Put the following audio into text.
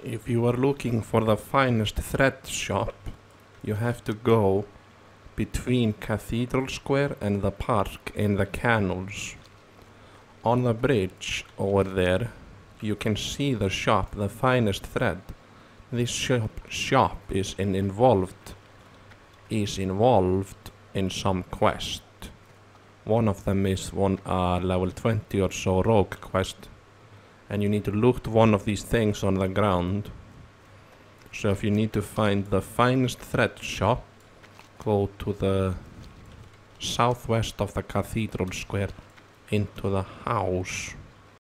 If you are looking for the finest thread shop, you have to go between Cathedral Square and the park in the canals. On the bridge over there, you can see the shop, the finest thread. This shop is involved in some quest. One of them is level 20 or so rogue quest, and you need to loot one of these things on the ground. So if you need to find the finest thread shop, go to the southwest of the Cathedral Square into the house.